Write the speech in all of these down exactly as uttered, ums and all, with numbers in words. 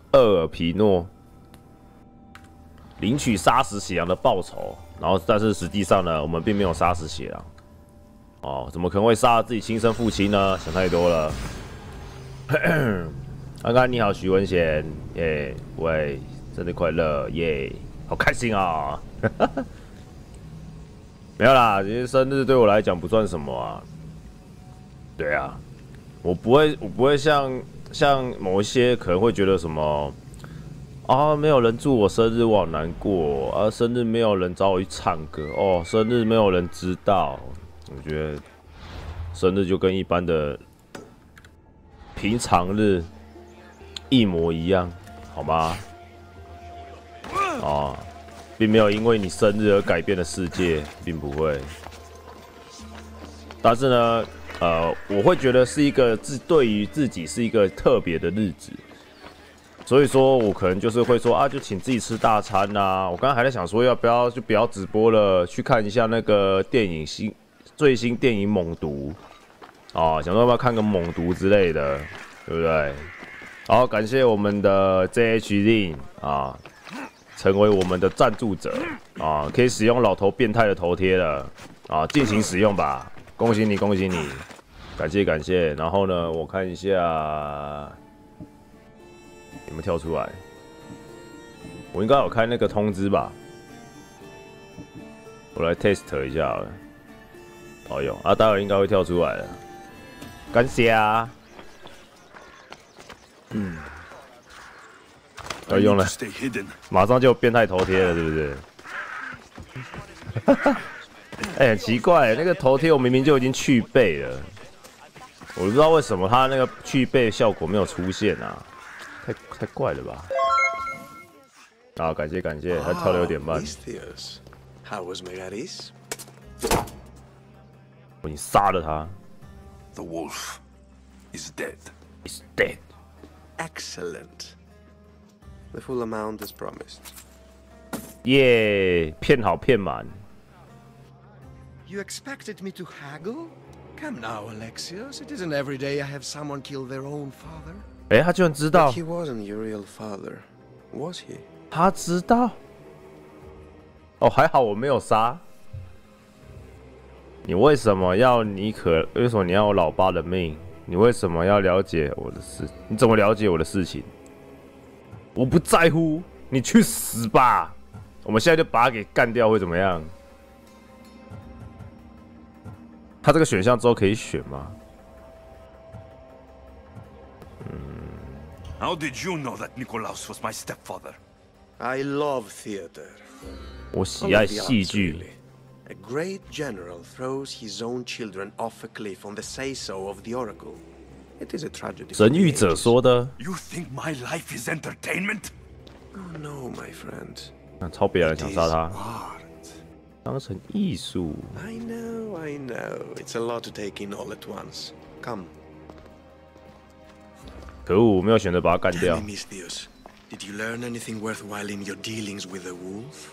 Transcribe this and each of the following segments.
厄尔皮诺领取杀死血狼的报酬，然后但是实际上呢，我们并没有杀死血狼。哦，怎么可能会杀了自己亲生父亲呢？想太多了。安安你好，徐文贤，耶、yeah, 喂，生日快乐，耶、yeah ，好开心啊！没有啦，其实生日对我来讲不算什么啊。对啊，我不会，我不会像像某一些可能会觉得什么啊，没有人祝我生日，我好难过啊，生日没有人找我去唱歌哦，生日没有人知道。我觉得生日就跟一般的平常日一模一样，好吗？哦，并没有因为你生日而改变了世界，并不会。但是呢，呃，我会觉得是一个自对于自己是一个特别的日子，所以说我可能就是会说啊，就请自己吃大餐啊。我刚刚还在想说，要不要就不要直播了，去看一下那个电影新。最新电影《猛毒》哦，想说要不要看个《猛毒》之类的，对不对？好，感谢我们的 J H Lin 啊，成为我们的赞助者啊，可以使用老头变态的头贴了啊，尽情使用吧！恭喜你，恭喜你，感谢感谢。然后呢，我看一下有没有跳出来，我应该有开那个通知吧？我来 test 一下好了。哦有啊，待会应该会跳出来了，感谢啊。嗯，要用了，马上就有变态头贴了，是不是？哎、欸，很奇怪，那个头贴我明明就已经去背了，我不知道为什么它那个去背效果没有出现啊，太太怪了吧？啊，感谢感谢，他跳的有点慢。我已经杀了他。 The wolf is dead. Is dead. Excellent. The full amount is promised. 耶，骗好骗满。 You expected me to haggle? Come now, Alexios. It isn't every day I have someone kill their own father. 哎、欸，他居然知道。 But he wasn't your real father, was he? 他知道。哦，还好我没有杀。你为什么要你可？为什么你要我老爸的命？你为什么要了解我的事？你怎么了解我的事情？我不在乎，你去死吧！我们现在就把他给干掉，会怎么样？他这个选项之后可以选吗？ 嗯。How did you know that Nikolaos was my stepfather? I love theater. 我喜爱戏剧。 A great general throws his own children off a cliff on the say-so of the oracle. It is a tragedy. 神谕者说的。 You think my life is entertainment? Oh no, my friend. 那超别人想杀他，当成艺术。 I know, I know. It's a lot to take in all at once. Come. 可恶，我没有选择把他干掉。 Tell me, Misthios, did you learn anything worthwhile in your dealings with the wolf?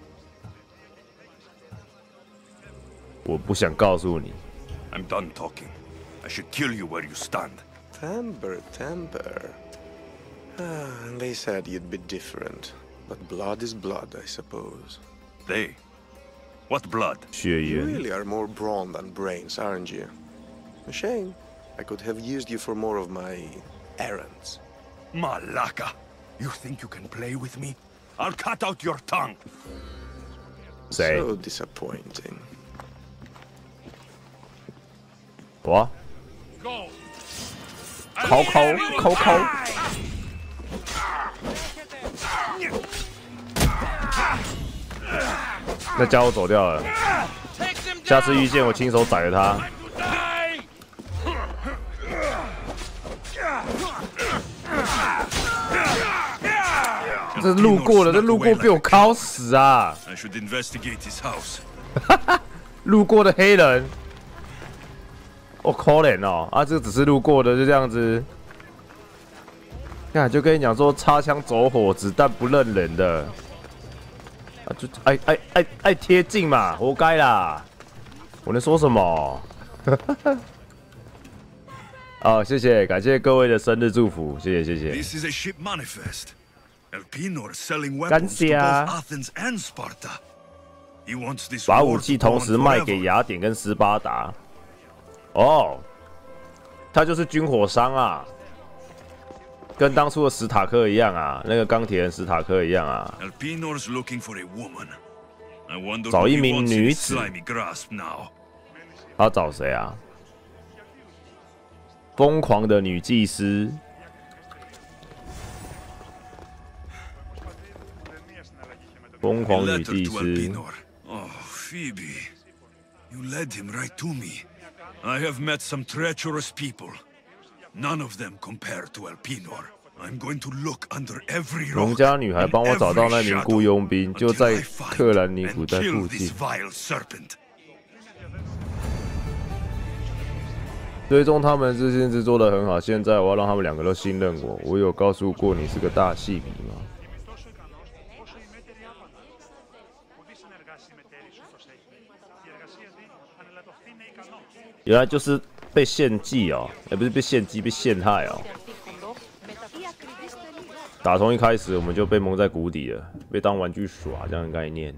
我不想告诉你。 I'm done talking. I should kill you where you stand. Temper, temper. Ah, they said you'd be different. But blood is blood, I suppose. They? What blood? 血 You 缘。 really are more brawn than brains, aren't you? A shame. I could have used you for more of my errands. Malaka! You think you can play with me? I'll cut out your tongue! 谁？ So disappointing. 我。抠抠抠抠。那家伙走掉了，下次遇见我亲手宰了他。这路过了，这路过被我敲死啊！ I should investigate his house. 路过的黑人。 我可怜哦，啊，这个只是路过的，就这样子。看，就跟你讲说，擦枪走火，子弹不认人的，啊，就爱爱爱爱贴近嘛，活该啦！我能说什么？ 好，谢谢，感谢各位的生日祝福，谢谢谢谢。 This is a ship manifest. Elpenor selling weapons to both Athens and Sparta. He wants this 把 war 武 to 器 go 同 on 时卖给 forever. 雅典跟斯巴达。哦，他就是军火商啊，跟当初的史塔克一样啊，那个钢铁人史塔克一样啊。 Elpenor's looking for a woman. I wonder 找 who 一 he 名 wants in 女 his 子， slimy grasp now. 他找谁啊？疯狂的女祭司。 疯狂 A 女 letter 祭 to 司， Elpenor. Oh, Phoebe. You led him right to me. I have met some treacherous people. None of them compare to Elpenor. I'm going to look under every 农 rock 家女孩 and 帮我找到 every 那名 shadow 雇佣兵，就 until 在 I find 克兰尼 and 古在 kill 附 this 近。 vile serpent. 追踪他们这件事做得很好，现在我要让他们两个都信任我。我有告诉过你是个大戏迷吗？原来就是被献祭哦，也、欸、不是被献祭，被陷害哦。打从一开始我们就被蒙在鼓底了，被当玩具耍这样的概念。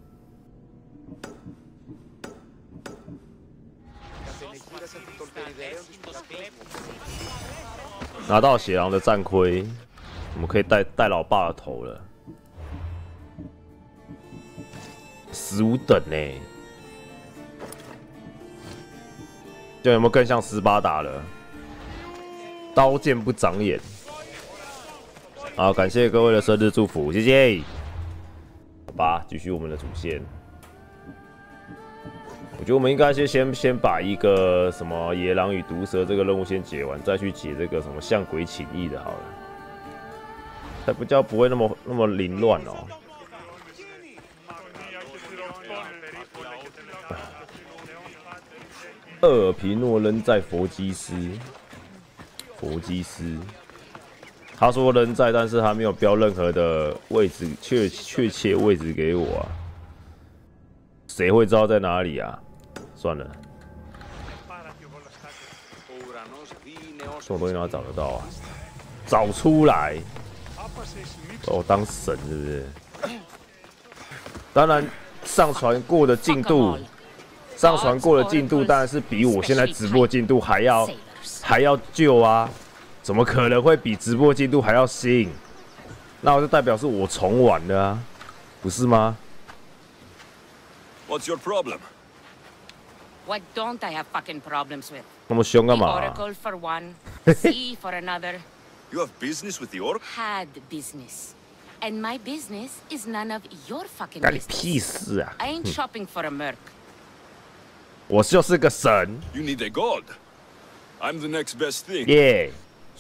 拿到血狼的战盔，我们可以带带老爸的头了。十五等呢、欸，这有没有更像斯巴达了？刀剑不长眼。好，感谢各位的生日祝福，谢谢。好吧，继续我们的主线。我觉得我们应该先先先把一个什么野狼与毒蛇这个任务先解完，再去解这个什么向鬼请义的好了，才比较不会那么那么凌乱哦。厄尔皮诺扔在佛基斯，佛基斯，他说扔在，但是他没有标任何的位置，确确切位置给我啊。谁会知道在哪里啊？算了，这种东西哪找得到啊？找出来！把我当神是不是？当然，上传过的进度，上传过的进度当然是比我现在直播进度还要还要旧啊！怎么可能会比直播进度还要新？那我就代表是我重玩的啊，不是吗？ What's your problem? What don't I have fucking problems with? 那么凶 The 干嘛、啊？ Oracle for one, Sea for another. You have business with the Orc? Had business. And my business is none of your fucking 干你屁 business. 事啊！ I ain't shopping for a merc. 我就是个神， You need a god. I'm the next best thing. 耶、yeah ！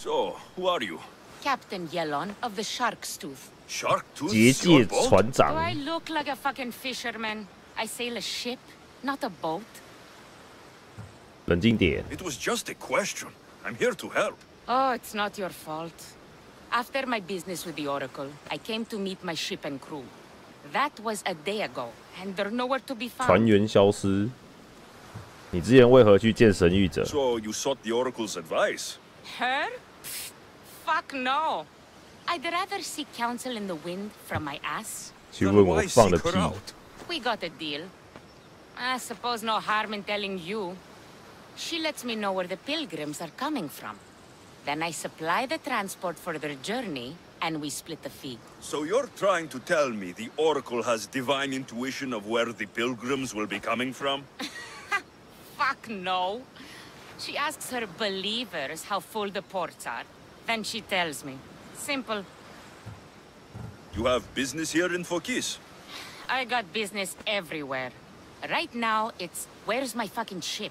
So, who are you? Captain Yelon of the Shark's Tooth. Shark Tooth? 结界 Your boat? 船 Do 长， I look like a fucking fisherman? I sail a ship, not a boat. 冷静点。 It was just a question. I'm here to help. Oh, it's not your fault. After my business with the Oracle, I came to meet my ship and crew. That was a day ago, and they're nowhere to be 船 found. 员消失。你之前为何去见神谕者？ So, you sought the Oracle's advice? Her? Pfft, fuck no. I'd rather seek counsel in the wind from my ass. 去 Then 问我 why 放的 seek 屁 her。out? We got a deal. I suppose no harm in telling you. She lets me know where the pilgrims are coming from. Then I supply the transport for their journey, and we split the fee. So you're trying to tell me the Oracle has divine intuition of where the pilgrims will be coming from? Fuck no. She asks her believers how full the ports are. Then she tells me. Simple. You have business here in Phokis? I got business everywhere. Right now, it's where's my fucking ship?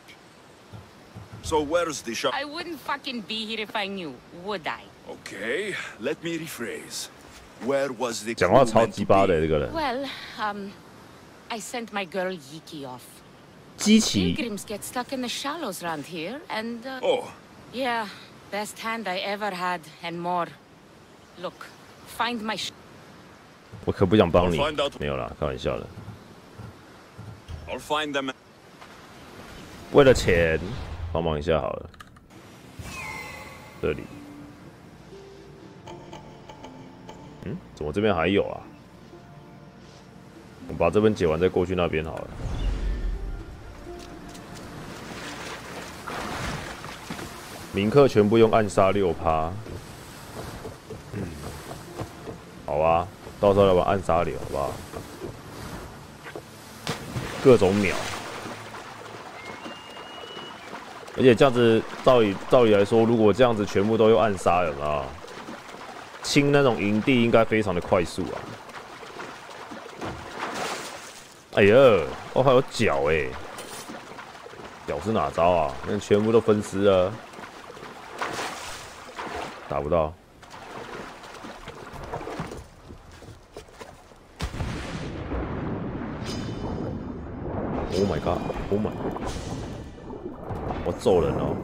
So where's the shop? I wouldn't fucking be here if I knew, would I? Okay, let me rephrase. Where was the 讲话 crew 超 meant 鸡 to 巴 be? 的这个人， Well, um, I sent my girl Yiki off. 基奇 Pilgrims get stuck in the shallows around here, and, uh, Oh, yeah, best hand I ever had, and more. Look, find my sh- 我可不想帮你 I'll find out.， 没有啦，开玩笑的。 I'll find them. 为了钱，帮忙一下好了。 这里，嗯，怎么这边还有啊？我把这边解完再过去那边好了。铭刻全部用暗杀六趴，嗯，好啊，到时候来玩暗杀流，好不好？各种秒。 而且这样子，照理照理来说，如果这样子全部都用暗杀，有没有？清那种营地应该非常的快速啊！哎呀，哦还有脚哎，脚是哪招啊？那全部都分尸了，打不到。Oh my god! Oh my！ 我揍人哦！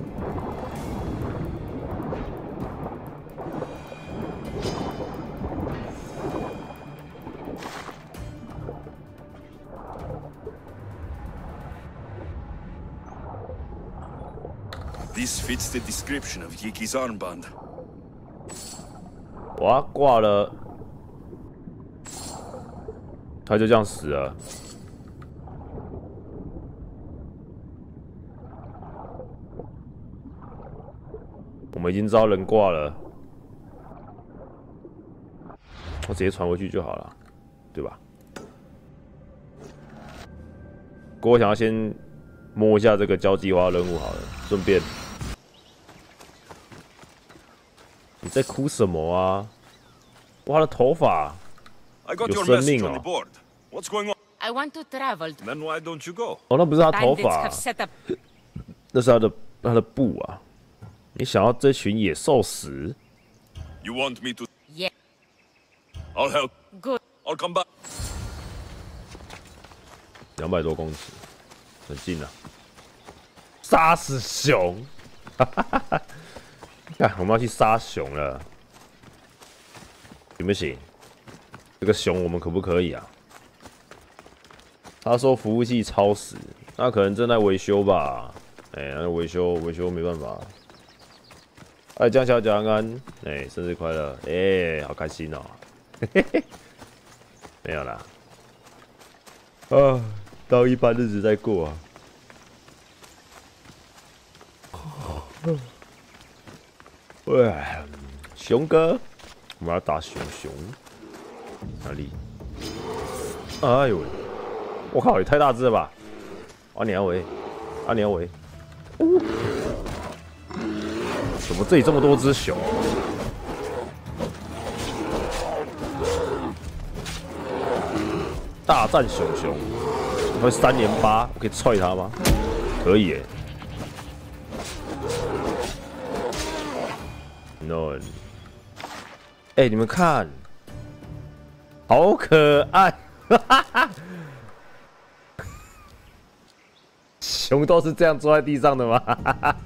This fits the description of Yiki's armband. 哇，挂了，他就这样死了。我们已经知道人挂了，我直接传回去就好了，对吧？不过我想要先摸一下这个交际花任务好了，顺便。 你在哭什么啊？哇，他的头发有生命哦！ What's going on? I want to travel. Then why don't you go? 哦，那不是他头 Bandits 发， have set up. 那是他的他的布啊！你想要这群野兽死？ You want me to? Yeah. I'll help. Good. I'll come back. 两百多公尺，很近啊！杀死熊！哈哈哈哈！ 看，我们要去杀熊了，行不行？这个熊我们可不可以啊？他说服务器超时，那可能正在维修吧？哎、欸，那维修维修没办法。哎，江小姐安安，哎、欸，生日快乐！哎、欸，好开心哦！嘿嘿嘿，没有啦，啊，当一般日子在过啊。喂，熊哥，我们要打熊熊，哪里？哎呦喂！我靠，也太大只了吧！阿娘喂，阿娘喂，哦，怎么这里这么多只熊？大战熊熊，会三连八，我可以踹他吗？可以耶。 No， 哎、欸，你们看，好可爱，哈哈哈！熊都是这样坐在地上的吗？哈哈哈！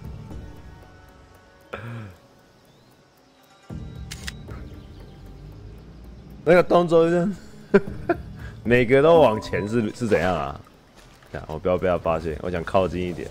那个动作是，每个都往前是是怎样啊？看，我不要被他发现，我想靠近一点。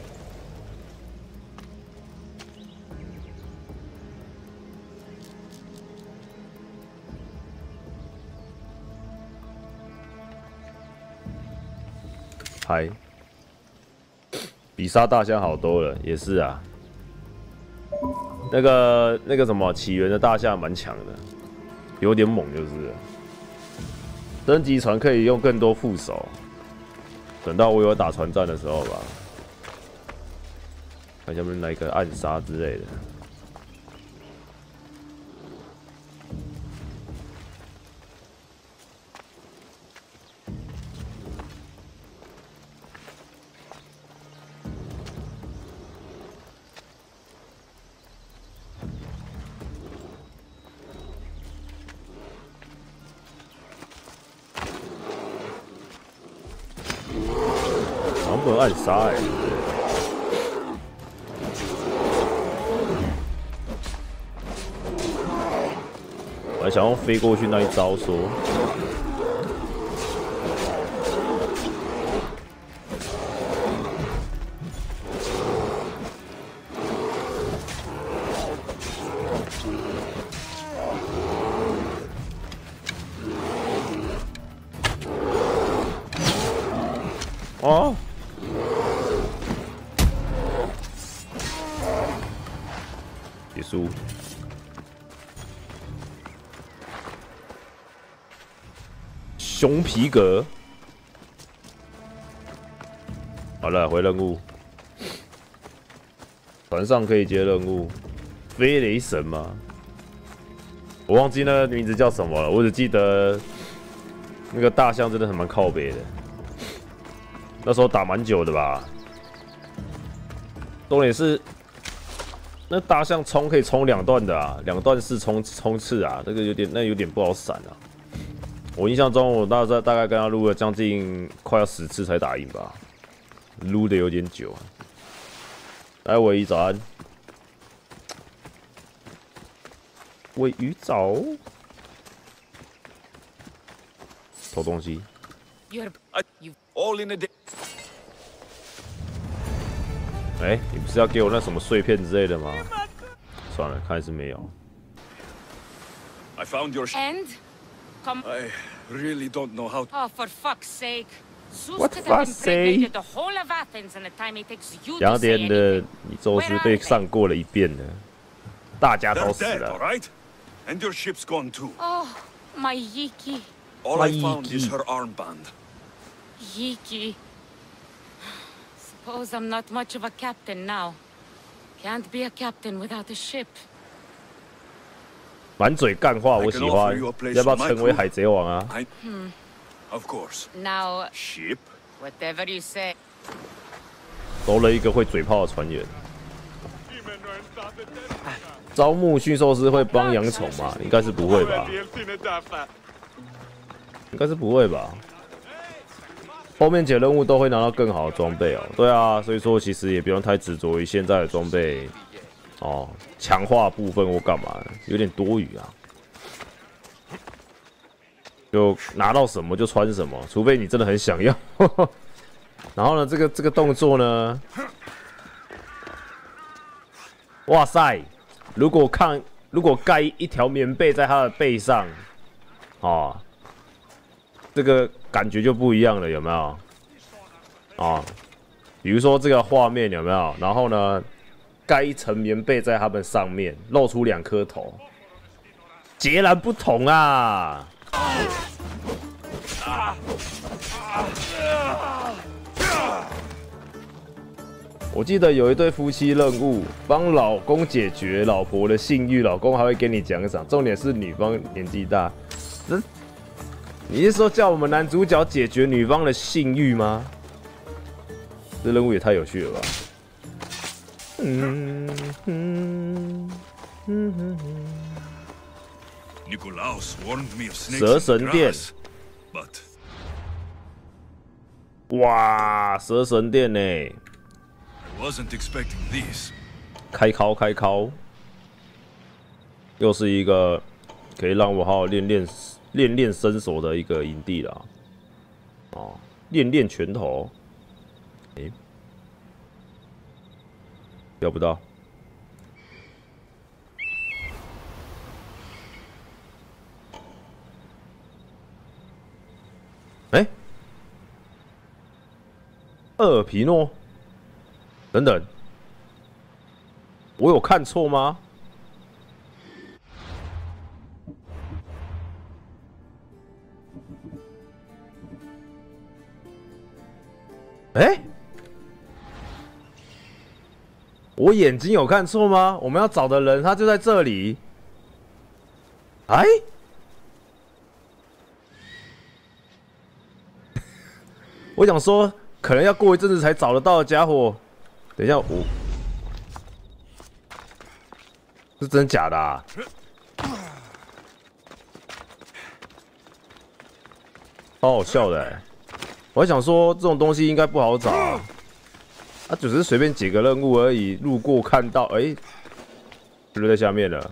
嗨，比杀大象好多了，也是啊。那个那个什么起源的大象蛮强的，有点猛就是了。升级船可以用更多副手，等到我有打船战的时候吧。看下面来一个暗杀之类的。 不能暗杀哎、欸！我还想用飞过去那一招说， 哦。结束。熊皮革。好了，回任务。船上可以接任务。飞雷神吗？我忘记那个名字叫什么了，我只记得那个大象真的很蛮靠北的。那时候打蛮久的吧。重点是。 那大象冲可以冲两段的啊，两段式冲冲刺啊，这个有点那有点不好闪啊。我印象中，我大概大概跟他撸了将近快要十次才打赢吧，撸的有点久啊。来，尾鱼早安，尾鱼早，偷东西。 You're you all in a day. 哎、欸，你不是要给我那什么碎片之类的吗？算了，看来是没有。 I found your. And, come. I really don't know how. Oh, for fuck's sake! Zeus What could have fuck's impregnated the whole of Athens in the time it takes you 雅 to say 典的 anything. 你宙斯被上过了一遍了，大家都 They're 死 dead, all 了。 right? And your ship's gone too. Oh, my Yiki, All My I found is Yiki. her armband. Yiki. Suppose I'm not much of a captain now. Can't be a captain without a ship. 满嘴干话，我喜欢。 I can offer you a place 要不要 on my 成为 crew? 海贼王啊？ I. Of course. Now, Ship? whatever you say. 收了一个会嘴炮的船员。招募驯兽师会帮养宠吗？应该是不会吧？应该是不会吧？后面解任务都会拿到更好的装备哦。对啊，所以说其实也不用太执着于现在的装备哦，强化部分或干嘛，有点多余啊。就拿到什么就穿什么，除非你真的很想要。然后呢，这个这个动作呢，哇塞！如果看如果盖一条棉被在他的背上，哦，这个感觉就不一样了，有没有？啊，比如说这个画面有没有？然后呢，盖一层棉被在他们上面，露出两颗头，截然不同啊！我记得有一对夫妻任务，帮老公解决老婆的性欲，老公还会给你奖赏。重点是女方年纪大，这你是说叫我们男主角解决女方的性欲吗？这任务也太有趣了吧！嗯嗯嗯嗯 Nikolaos warned me of snakes 蛇 in the 神殿， grass, but 哇，蛇神殿呢？ I wasn't expecting these. 开敲开敲，又是一个可以让我好好练练练练身手的一个营地啦。哦，练练拳头。哎、欸，要不到。哎、欸，厄尔皮诺，等等。我有看错吗？哎、欸，我眼睛有看错吗？我们要找的人他就在这里。哎，我想说，可能要过一阵子才找得到的家伙。等一下，我。是真假的啊？好好笑的、欸，我还想说这种东西应该不好找啊，啊只是随便解个任务而已，路过看到，哎、欸，就在下面了，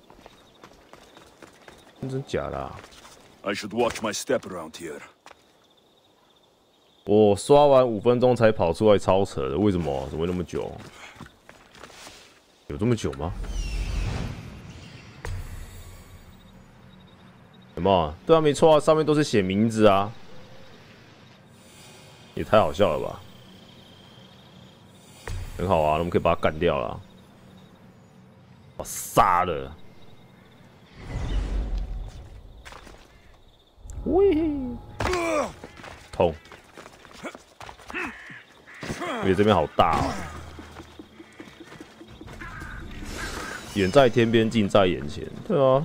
真假的、啊？ I should watch my step around here. 我刷完五分钟才跑出来，超扯的，为什么？怎么会那么久？有这么久吗？ 什么？对啊，没错啊，上面都是写名字啊。 也太好笑了吧！很好啊，我们可以把它干掉了。我杀了！喂，痛！因为这边好大哦，远在天边，近在眼前。对啊。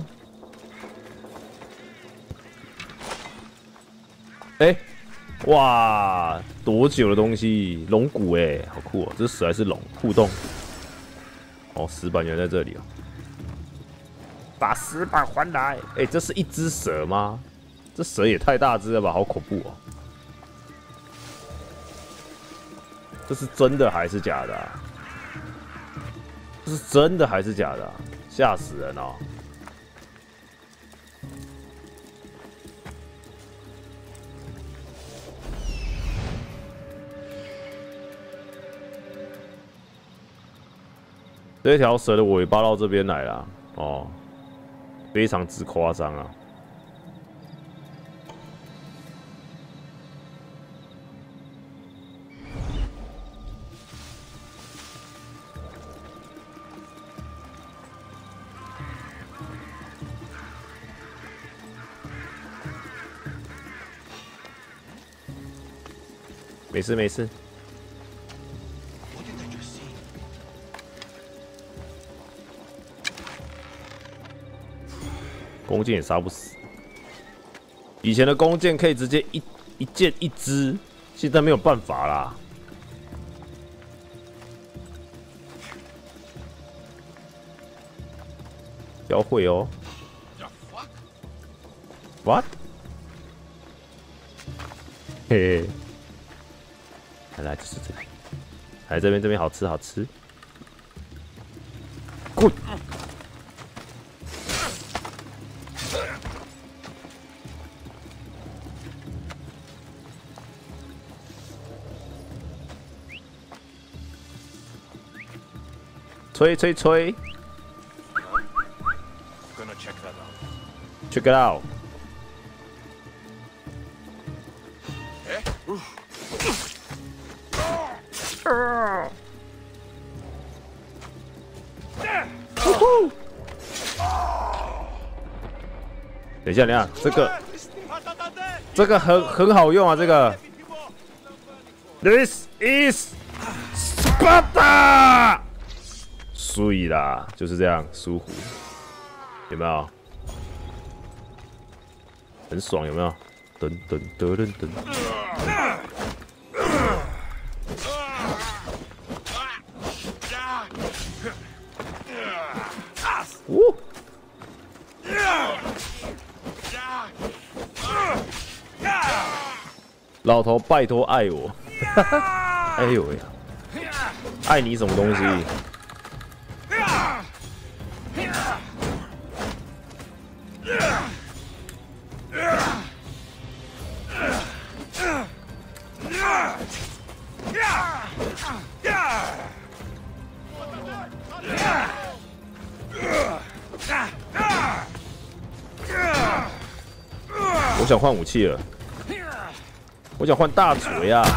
哎、欸，哇，多久的东西？龙骨哎、欸，好酷哦！这是蛇还是龙？互动。哦，石板原来在这里哦。把石板还来！哎、欸，这是一只蛇吗？这蛇也太大只了吧，好恐怖哦！这是真的还是假的、啊？这是真的还是假的、啊？吓死人哦！这条蛇的尾巴到这边来了，哦，非常之夸张啊！没事没事。弓箭也杀不死。以前的弓箭可以直接一一箭一支，现在没有办法啦。教会哦。What？ 嘿嘿。来来，就是这边，来这边，这边好吃好吃。滚！吹吹吹 Gonna check that out. Check it out. 等一下，等一下，这个这个很很好用啊，这个。This is Sparta。水啦，就是这样，舒服，有没有？很爽，有没有？噔噔噔噔噔。呜！老头，拜托爱我！哎呦喂，爱你什么东西？我想换武器了，我想换大锤啊！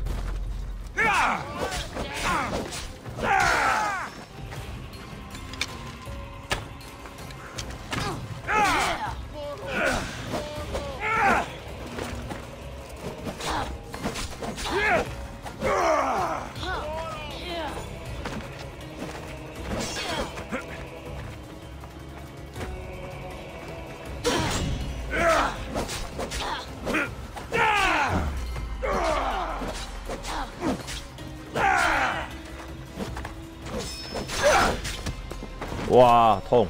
哇，痛！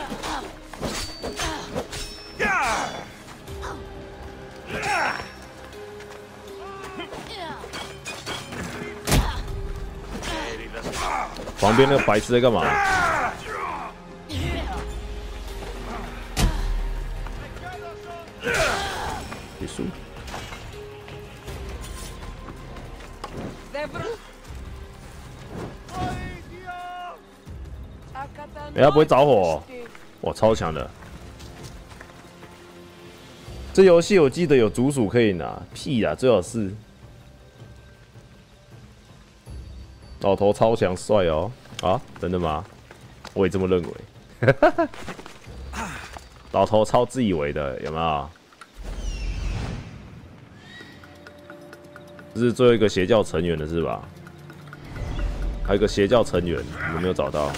旁边那个白痴在干嘛？结束。哎、欸，他不会着火、哦，哇，超强的！这游戏我记得有竹鼠可以拿，屁呀，最好是老头超强帅哦！啊，真的吗？我也这么认为。老头超自以为的，有没有？这是最后一个邪教成员的是吧？还有一个邪教成员，有没有找到？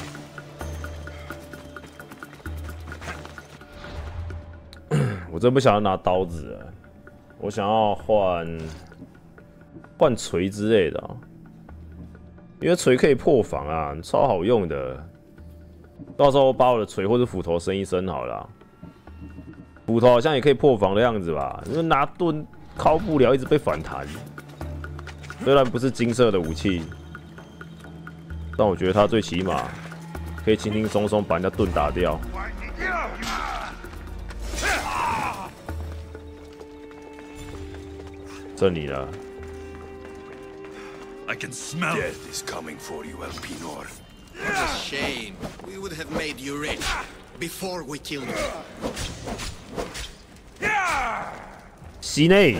我真不想要拿刀子了，我想要换换锤之类的、啊，因为锤可以破防啊，超好用的。到时候把我的锤或者斧头升一升好了、啊。斧头好像也可以破防的样子吧？因为拿盾靠不了，一直被反弹。虽然不是金色的武器，但我觉得它最起码可以轻轻松松把人家盾打掉。这里了。 I can smell death is coming for you, Elpinor. What a shame. We would have made you rich before we killed you. 西内。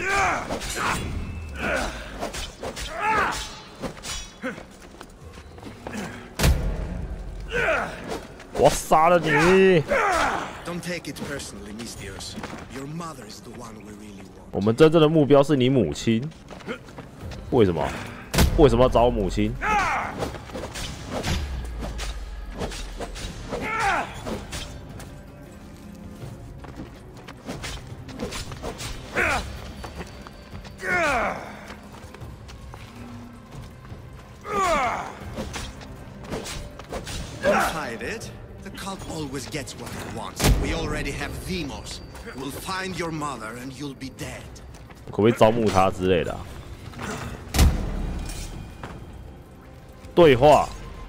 我杀了你！ Don't take it personally, Misthios. Your mother is the one we really want. 我们真正的目标是你母亲。为什么？为什么要找我母亲？ Don't fight it. The cult always gets what it wants. We already have Demos. We'll find your mother and you'll be dead. 可不可以招募他之类的、啊？对话。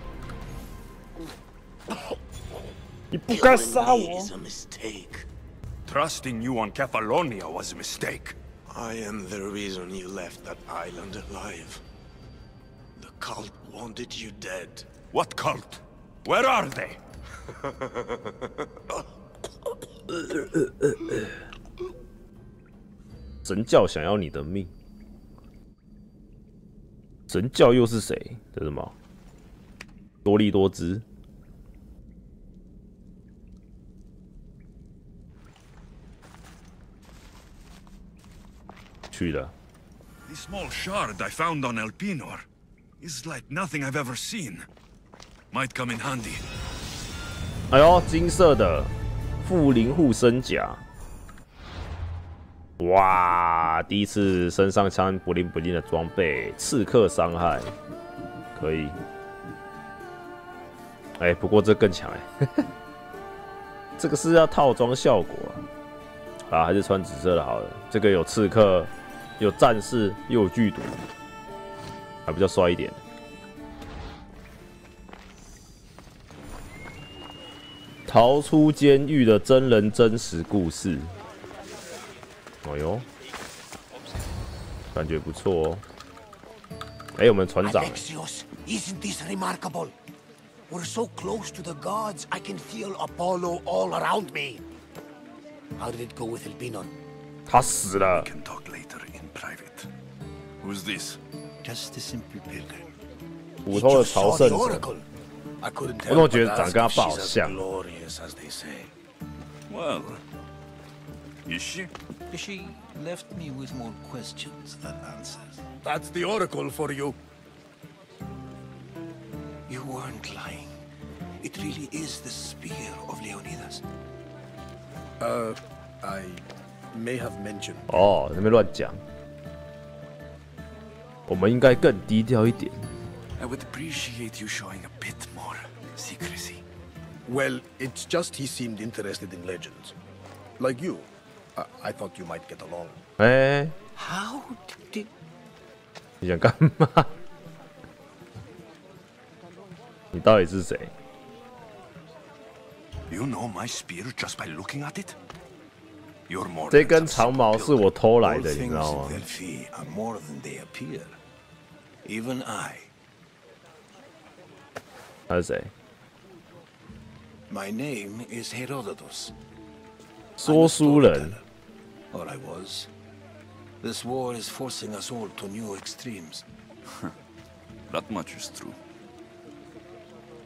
你不该杀我。 Trusting you on Kefalonia was a mistake. I am the reason you left that island alive. The cult wanted you dead. What cult? Where are they? 神教想要你的命。神教又是谁？这是什么？多利多兹。去了。 The small shard I found on Elpinor is like nothing I've ever seen. Might come in handy. 哎呦，金色的附灵护身甲。 哇！第一次身上穿不灵不灵的装备，刺客伤害可以。哎、欸，不过这更强哎，这个是要套装效果啊，啊还是穿紫色的好了。这个有刺客，有战士，又有剧毒，还比较帅一点。逃出监狱的真人真实故事。 哎呦，感觉不错哦。哎、欸，我们船长。 Alexios, isn't this remarkable? We're so close to the gods, I can feel Apollo all around me. How did it go with Elpinor? 他死了。 We can talk later in private. Who's this? Just a simple pilgrim. 普通的朝圣者。 I couldn't 我怎么觉得长跟他爸好像？ glorious as they say. Well, is she? She left me with more questions than answers. That's the oracle for you. You weren't lying. It really is the spear of Leonidas. Uh, I may have mentioned. 哦，那边乱讲。我们应该更低调一点。 I would appreciate you showing a bit more secrecy. Well, it's just he seemed interested in legends, like you. I, I thought you might get along. 哎、欸， How did... 你想干嘛？你到底是谁？ You know my spear just by looking at it? You're more 这 than 根 some 长毛 simple 是我偷来 All 的，你 things 知道吗？ in Delphi are more than they appear. Even I. 他是谁？ My name is Herodotus. 说书人。 Or I was. This war is forcing us all to new extremes. That much is true.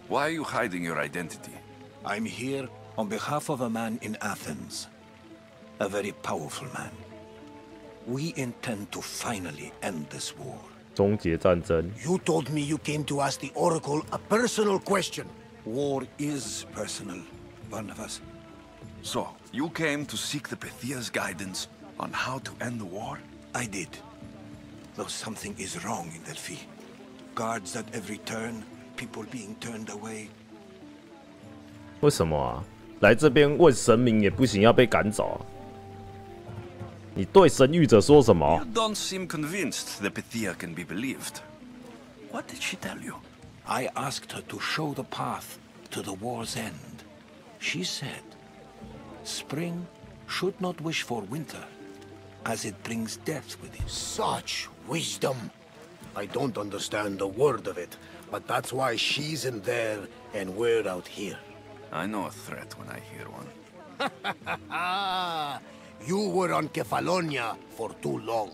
Why are you hiding your identity? I'm here on behalf of a man in Athens. A very powerful man. We intend to finally end this war. 终结战争。 You told me you came to ask the Oracle a personal question. War is personal, Barnabas. So, you came to seek the Pythia's guidance on how to end the war? I did. Though something is wrong in Delphi. Guards at every turn, people being turned away. 为什么啊？来这边问神明也不行，要被赶走啊？你对神谕者说什么 You don't seem convinced the Pythia can be believed. What did she tell you? I asked her to show the path to the war's end. She said, spring should not wish for winter, as it brings death with it. Such wisdom! I don't understand a word of it, but that's why she's in there and we're out here. I know a threat when I hear one. Ah, you were on Kefalonia for too long.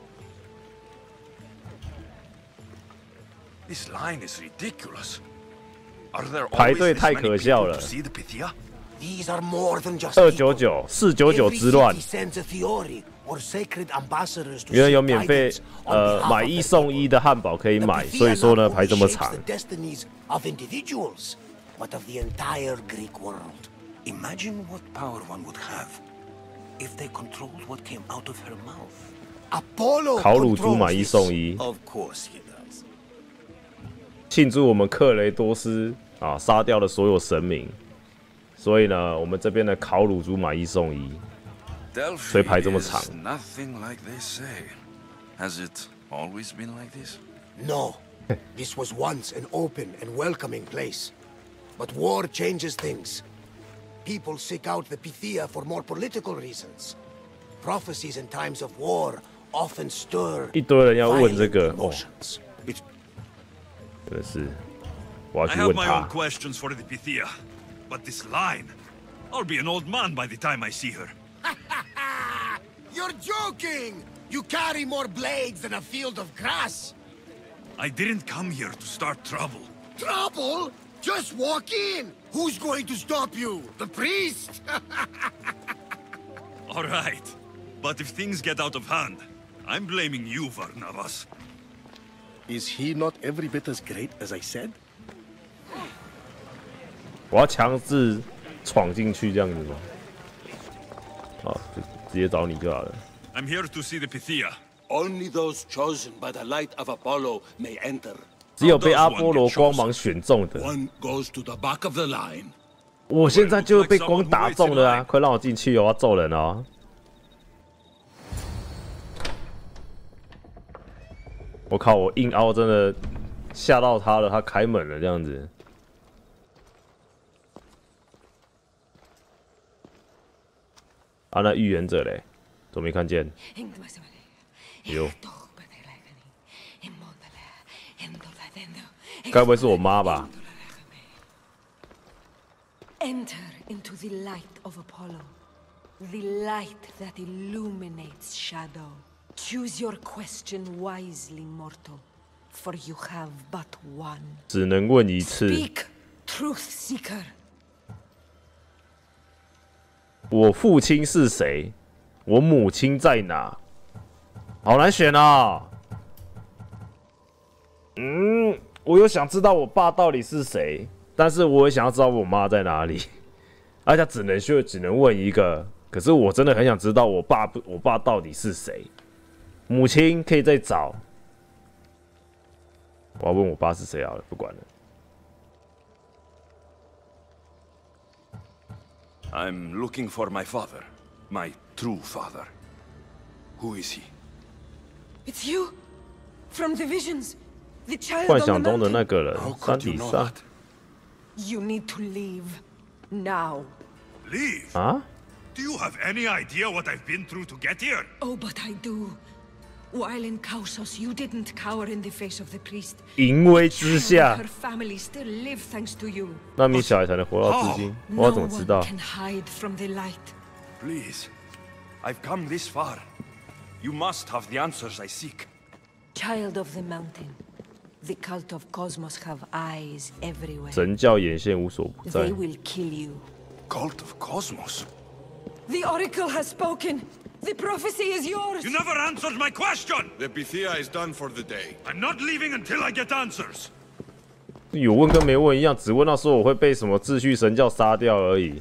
This line is ridiculous. Are there 排 always 队 this 太 many 可笑 people 了 to。see the Pythia? These are more than just 二 people. 九九四九九之乱 Every，city sends a Fiori or sacred ambassadors to 原来有 seek 免费 guidance on 呃 behalf 买 of 一 the 送 people. 一的汉堡可以 The 买， Pythia 所以说 not 呢排 only 这么 shapes 长 the。destinies of individuals, but of the entire Greek world. Imagine what power one would have if they controlled what came out of her mouth. Apollo 烤乳猪 controls 买一 this. 送一， Of course he does. 庆祝我们克雷多斯啊杀掉了所有神明，所以呢，我们这边的烤乳猪买一送一。 Delphi 所以排这么长。 is nothing like they say. Has it always been like this? No, this was once an open and welcoming place. But war changes things. People seek out the Pythia for more political reasons. Prophecies in times of war often stir 一堆人要问这 violent 个哦， emotions. It's 真的是，我要 I 去 have 问 my 他 own。questions for the Pythia. But this line... I'll be an old man by the time I see her. You're joking! You carry more blades than a field of grass. I didn't come here to start trouble. Trouble? Just walk in. Who's going to stop you? The priest? All right. But if things get out of hand, I'm blaming you, Varnavas. Is he not every bit as great as I said? 我要强制闯进去这样子吗？好，就直接找你就好了。 I'm here to see the Pythia. Only those chosen by the light of Apollo may enter. 只有被阿波罗光芒选中的。 One goes to the back of the line. 我现在就被光打中了啊！快让我进去哦，我要揍人哦！我靠，我硬凹真的吓到他了，他开门了这样子。啊，那预言者嘞，都没看见。有，该不会是我妈吧？ Enter into the light of Apollo, the light that illuminates shadow. Choose your question wisely, mortal, for you have but one. 只能问一次。 Speak, truth seeker. 我父亲是谁？我母亲在哪？好难选啊！嗯，我又想知道我爸到底是谁，但是我也想要知道我妈在哪里。而且只能就只能问一个，可是我真的很想知道我爸不，我爸到底是谁？母亲可以再找。我要问我爸是谁好了，不管了。 I'm looking for my father. My true father. Who is he? It's you, from the visions, the child 幻 on the 想中的 mountain. 那个人， How 山 could you 底 know 上 that? You need to leave now. Leave? 啊？ Do you have any idea what I've been through to get here? Oh, but I do. While in Kausos, you didn't cower in the face of the priest. 淫威之 Child 下 and，her family still live thanks to you. 那名小孩才能活到至今。我 No 要怎么知 one 道？ can hide from the light. Please. I've come this far. You must have the answers I seek. Child of the mountain, The cult of Cosmos have eyes everywhere. 神教眼线无所不在。 They will kill you. Cult of Cosmos? The Oracle has spoken. The prophecy is yours. You never answered my question! The Pythia is done for the day. I'm not leaving until I get answers. 有问跟没问一样，只问到说我会被什么秩序神教杀掉而已。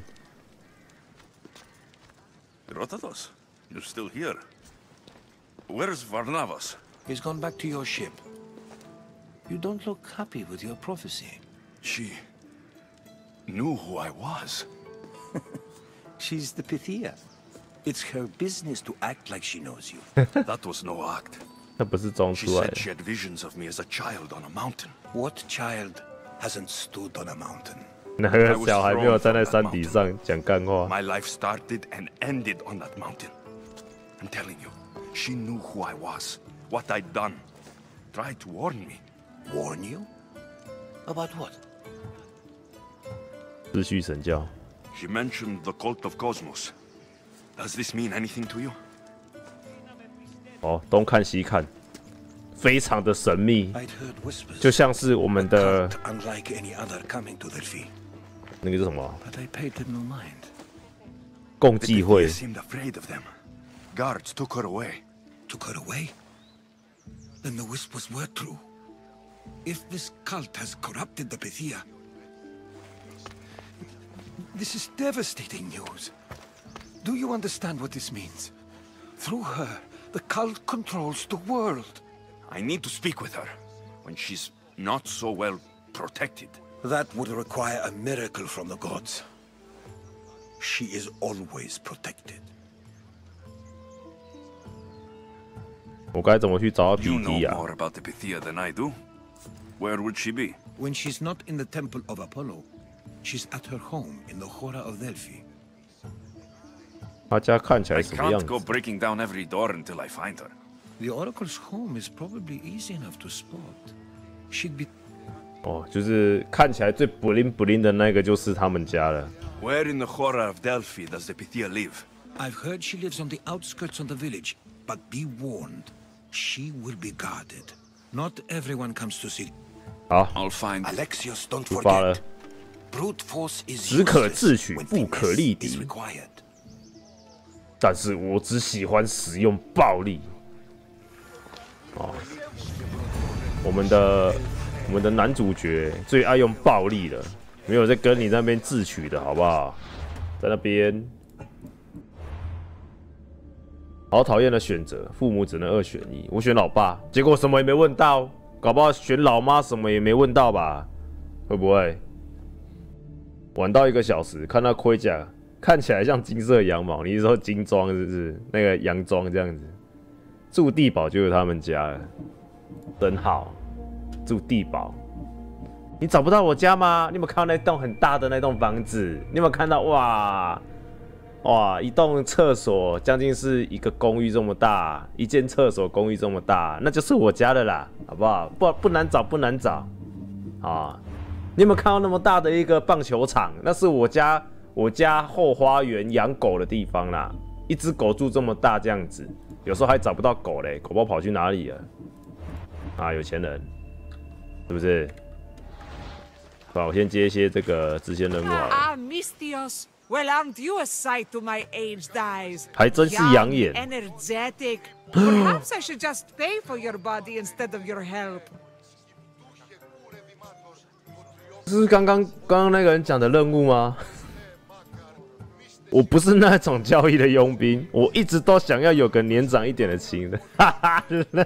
Rotados, you're still here. Where's Varnavas? He's gone back to your ship. You don't look happy with your prophecy. She knew who I was. She's the Pythia. It's her business to act like she knows you. That was no act. 那不是装 She 出来 said 的。 she had visions of me as a child on a mountain. What child hasn't stood on a mountain? 那个小孩没有站在山顶上讲干话。 My life started and ended on that mountain. I'm telling you, she knew who I was, what I'd done. Tried to warn me. Warn you? About what? 秩序神教。 She mentioned the cult of Cosmos. Does this mean anything to you? 哦，东看西看，非常的神秘， I'd heard whispers. 就像是我们的 Cult unlike any other coming to Delphi. 那个是什么 But I paid them no mind. 共 The 济会 Pythia。seemed afraid of them. Guards took her away. Took her away? Then the whispers were true. If this cult has corrupted the Pythia, this is devastating news. Do you understand what this means? Through her, the cult controls the world. I need to speak with her when she's not so well protected. That would require a miracle from the gods. She is always protected. 我该怎么去找到 You P know D 啊？ more about the Pythia than I do. Where would she be? When she's not in the temple of Apollo, she's at her home in the Hora of Delphi. 他家看起来 I 什么样 can't go 子？ breaking down every door until I find her. The Oracle's home is probably easy enough to spot. She'd be 哦，就是看起来最 bling bling 的那个就是他们家了。 Where in the Hora of Delphi does the Pythia live? I've heard she lives on the outskirts of the village, but be warned, she will be guarded. Not everyone comes to see. 好， I'll find Alexios, don't 出发了 forget.。Brute force is 只可 useless 智取， when 不可力 finesse is 敌。 required. 但是我只喜欢使用暴力。哦，我们的我们的男主角最爱用暴力了，没有在跟你那边智取的好不好？在那边，好讨厌的选择，父母只能二选一。我选老爸，结果什么也没问到，搞不好选老妈什么也没问到吧？会不会？晚到一个小时，看到盔甲。看起来像金色羊毛，你是说金装是不是？那个洋装这样子，住地堡就是他们家了，真好。住地堡，你找不到我家吗？你有没有看到那栋很大的那栋房子？你有没有看到？哇哇，一栋厕所将近是一个公寓这么大，一间厕所公寓这么大，那就是我家的啦，好不好？不不难找，不难找啊！你有没有看到那么大的一个棒球场？那是我家。我家后花园养狗的地方啦，一只狗住这么大这样子，有时候还找不到狗嘞，狗不知道跑去哪里了。啊，有钱人，是不是？好，我先接一些这个支线任务好了。 Ah, Mystios. Well, aren't you a sight to my aged eyes? 还真是养眼。 Young, energetic. Perhaps I should just pay for your body instead of your help. 这是刚刚刚刚那个人讲的任务吗？我不是那种交易的佣兵，我一直都想要有个年长一点的亲人。哈哈，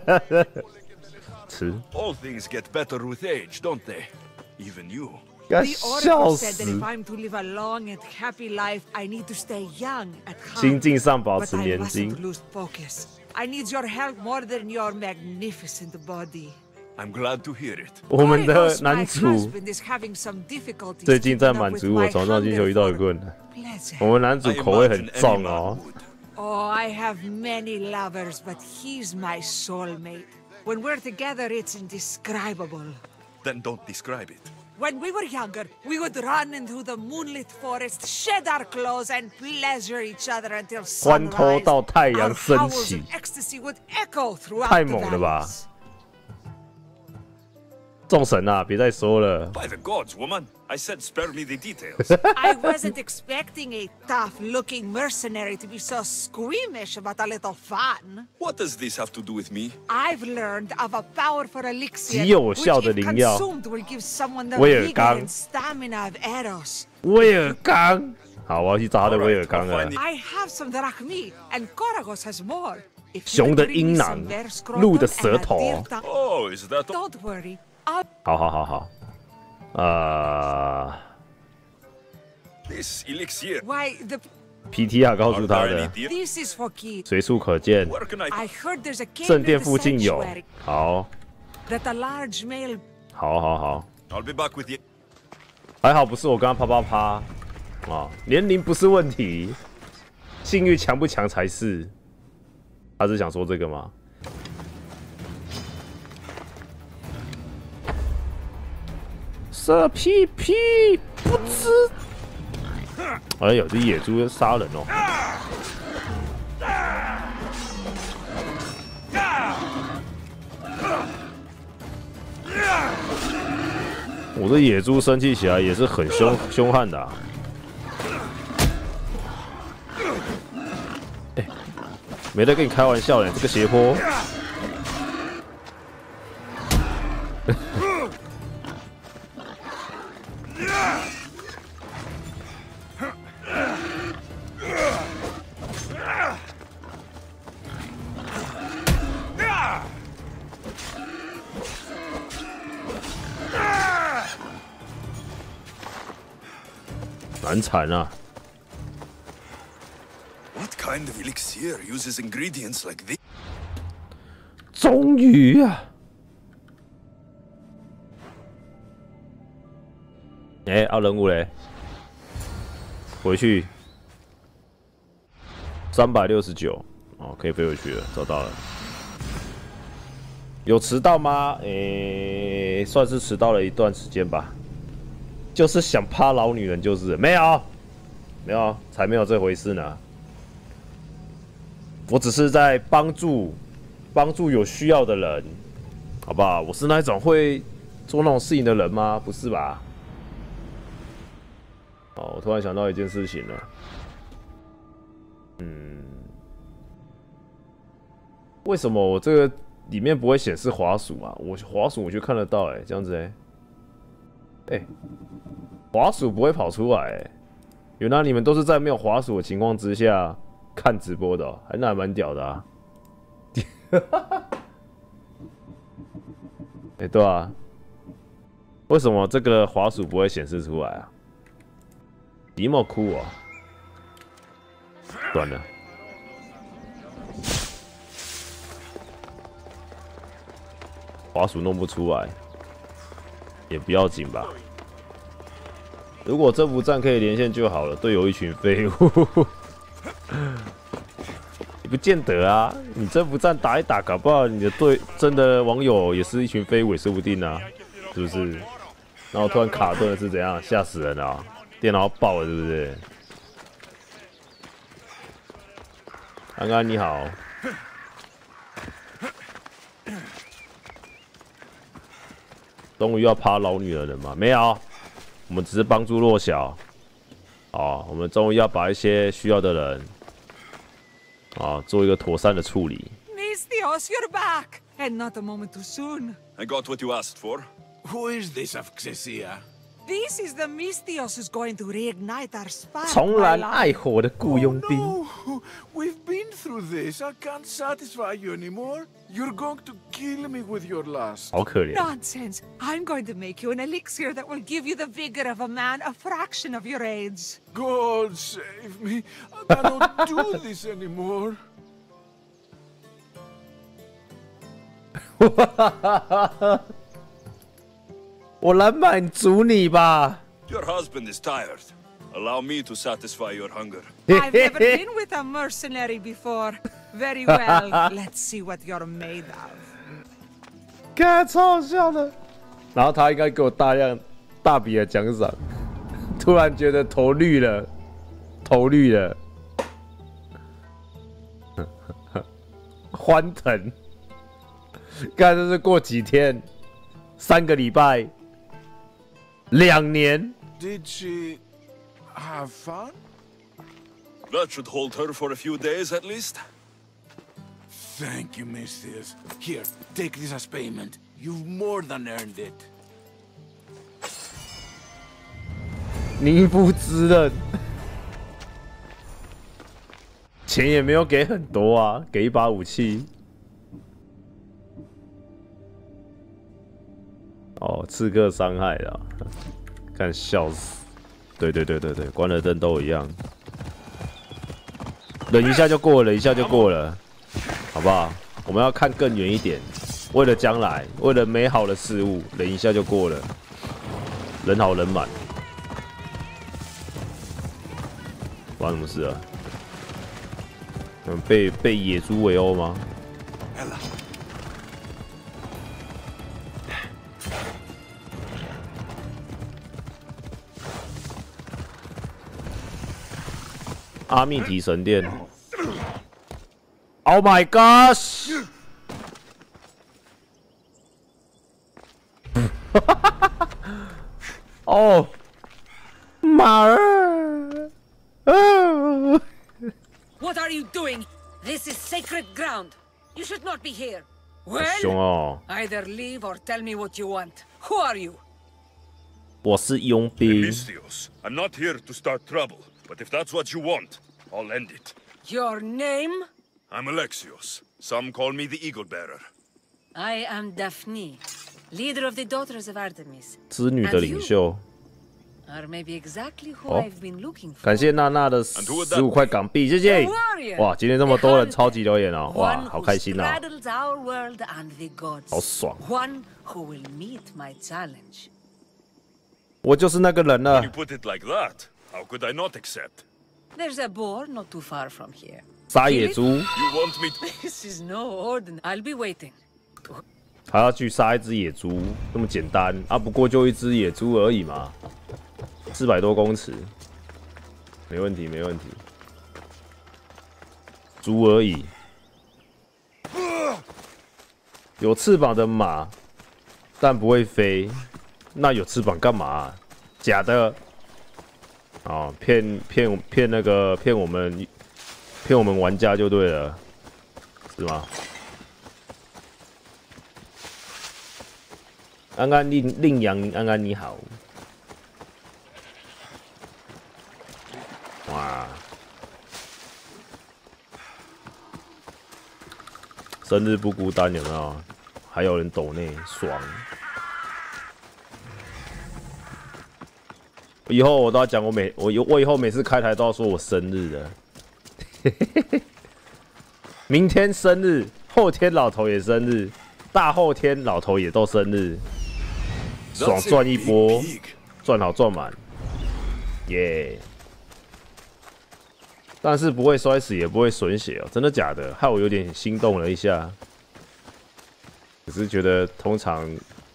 吃。 All things get better with age, don't they? Even you. 要 The 笑 Oracle said that 死 if！I'm to live a long and happy life, I need to stay young at heart. 心境上保 But 持 I 年轻 mustn't。lose focus. I need your help more than your magnificent body. I'm glad to hear it. 我们的 Oreos, 男 my 主 husband is having some difficulties 最近在 keeping up 满 with 足我 my 床上星球遇到一 hunger 个人， for pleasure. 我们男主 I 口味很 imagine any 重 man 哦。 would. Oh, I have many lovers, but he's my soulmate. When we're together, it's indescribable. Then don't describe it. When we were younger, we would run into the moonlit forest, shed our clothes, and pleasure each other until 欢脱 sunrise. 到太阳 Our 升 howls 起 of，ecstasy would echo throughout 太 the 猛了吧！ valleys. 众神啊，别再说了。 By the gods, woman, I said spare me the details. I wasn't expecting a tough-looking mercenary to be so squeamish about a little fun. What does this have to do with me? I've learned of a powerful elixir 极有 which, 效的 if 灵药 consumed, will give someone the 威尔 vigor 刚 and stamina of Eros. 威尔刚，好，我要去找他的威尔刚了。 I have some drachmi, and Koragos has more. If you 熊 would 的 bring 阴 me 囊 some bear scrotum， 鹿的舌 and a 头。 deer tongue- Oh, is that all? Don't worry, I'll 好好好好，呃 This elixir. why the ，P T 啊，告 Are 诉他 there any 的， deer? this is for Keith. 随处可见， Where can I? I heard there's a cave 圣 near 殿 the 附近有 sanctuary， 好， that a large male 好好好， I'll be back with you. 还好不是我跟他啪啪啪，啊，年龄不是问题，性欲强不强才是。他是想说这个吗？射屁屁，不知。哎呦，这野猪杀人哦！我这野猪生气起来也是很凶凶悍的、啊。哎、没在跟你开玩笑嘞，这个斜坡。难惨啊！ What kind of elixir uses ingredients like this? 终于啊！哎、欸，啊，人物嘞，回去三百六十九，哦，可以飞回去了，找到了。有迟到吗？诶、欸，算是迟到了一段时间吧。就是想趴老女人，就是没有，没有，才没有这回事呢。我只是在帮助帮助有需要的人，好不好？我是那种会做那种事情的人吗？不是吧？哦，我突然想到一件事情了。嗯，为什么我这个里面不会显示滑鼠啊？我滑鼠我就看得到、欸，哎，这样子、欸，哎，哎，滑鼠不会跑出来、欸，原来你们都是在没有滑鼠的情况之下看直播的、喔，还那还蛮屌的啊。哎、欸，对啊，为什么这个滑鼠不会显示出来啊？这么酷哦！断了，滑鼠弄不出来，也不要紧吧。如果征服站可以连线就好了，队友一群废物。不见得啊，你征服战打一打，搞不好你的队真的网友也是一群废物，也说不定啊，是不是？然后突然卡顿是怎样？吓死人啊！电脑爆了，是不是？安安你好，终于要趴老女人了吗？没有，我们只是帮助弱小。哦，我们终于要把一些需要的人。 啊，做一个妥善的处理。 Misthios, you're back, and not a moment too soon. I got what you asked for. Who is this of Xesia? This is the Misthios who's going to reignite our spark. 重燃爱火的雇佣兵。 Oh, no. We've been through this. I can't satisfy you anymore. You're going to kill me with your lust. 好可怜。 Nonsense. I'm going to make you an elixir that will give you the vigor of a man a fraction of your age. God save me. I cannot do this anymore. 我来满足你吧。 Your husband is tired. Allow me to satisfy your hunger. I've never been with a mercenary before. Very well. Let's see what you're made of. 看，超好笑的。然后他应该给我大量、大笔的奖赏。突然觉得头绿了，头绿了，欢腾。看，这是过几天三个礼拜，两年。 Did she have fun? That should hold her for a few days at least. Thank you, Misthios. Here, take this as payment. You've more than earned it. 宁夫之刃，钱也没有给很多啊，给一把武器。哦，刺客伤害啊，看笑死！对对对对对，关了灯都一样，忍一下就过了，忍一下就过了，好不好？我们要看更远一点，为了将来，为了美好的事物，忍一下就过了，人好人满。 发生什么事啊？嗯，被被野猪围殴吗？阿密提神殿 ！Oh my gosh！ 哦，马儿。 Oh. What are you doing? This is sacred ground. You should not be here. Well, 凶哦！ either leave or tell me what you want. Who are you? 我是佣兵。 Misthios, I'm not here to start trouble, but if that's what you want, I'll end it. Your name? I'm Alexios. Some call me the Eagle Bearer. I am Daphne, leader of the Daughters of Artemis. 织女的领袖。 Or maybe exactly who 哦 I've been looking for. 感谢娜娜的十五块港币，谢谢。哇，今天这么多人超级留言哦，哇，好开心哦， straddles our world and the gods. 好爽。 One who will meet my challenge. 我就是那个人 When 了 you。put it like that, how could I not accept? There's a boar not too far from here. 杀野猪， You want me to... This is no ordinary. I'll be waiting. 还要去杀一只野猪，那么简单啊？不过就一只野猪而已嘛。 四百多公尺，没问题，没问题。猪而已，有翅膀的马，但不会飞。那有翅膀干嘛？假的。哦，骗骗骗那个骗我们骗我们玩家就对了，是吗？安安令令阳，安安你好。 哇！生日不孤单有没有？还有人抖内爽。以后我都要讲，我每我我以后每次开台都要说我生日的。明天生日，后天老头也生日，大后天老头也都生日，爽赚一波，赚好赚满，耶！ 但是不会摔死，也不会损血哦，真的假的？害我有点心动了一下。只是觉得通常，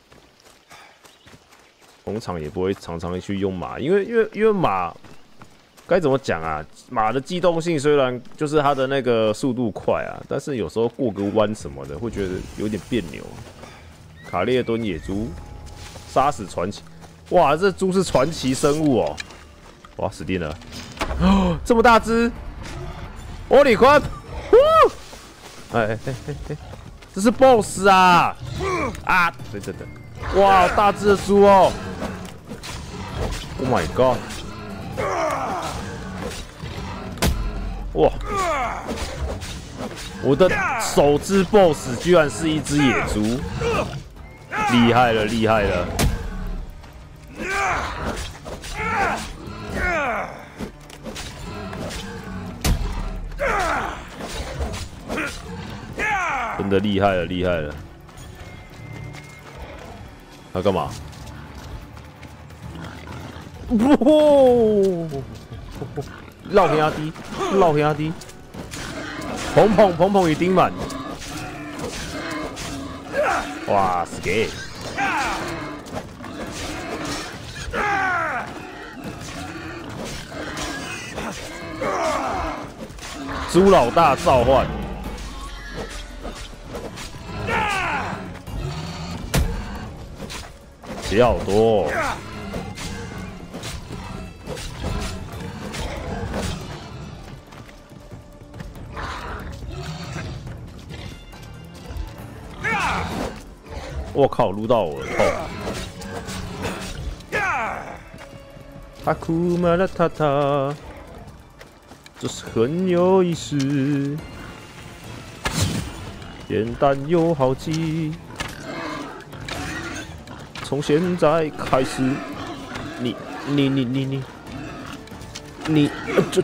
通常也不会常常去用马，因为因为因为马该怎么讲啊？马的机动性虽然就是它的那个速度快啊，但是有时候过个弯什么的，会觉得有点别扭。卡列敦野猪，杀死传奇，哇，这猪是传奇生物哦！哇，死定了！ 哦，这么大只，欧里宽，哎哎哎哎，这是 B O S S 啊！啊，等等等，哇，大只的猪哦 ！Oh my god！ 哇，我的首只 B O S S 居然是一只野猪，厉害了，厉害了！ 真的厉害了，厉害了！他干嘛？哇！绕平压低，绕平压低，砰砰砰砰与丁满！哇，死给！猪老大召唤！ 血好多、哦。我靠，撸到我了！痛。哈库马拉塔塔，这是很有意思，简单又好记。从现在开始，你你你你你你，呃、这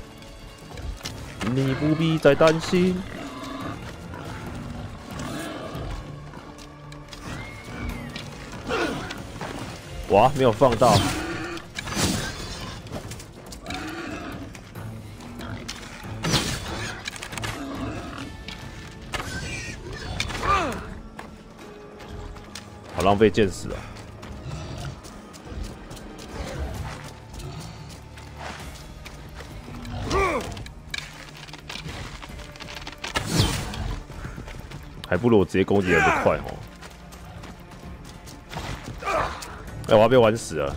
你不必再担心。 哇，没有放到。好浪费剑矢啊！还不如我直接攻击的快哦。 哎、欸，我要被玩死了！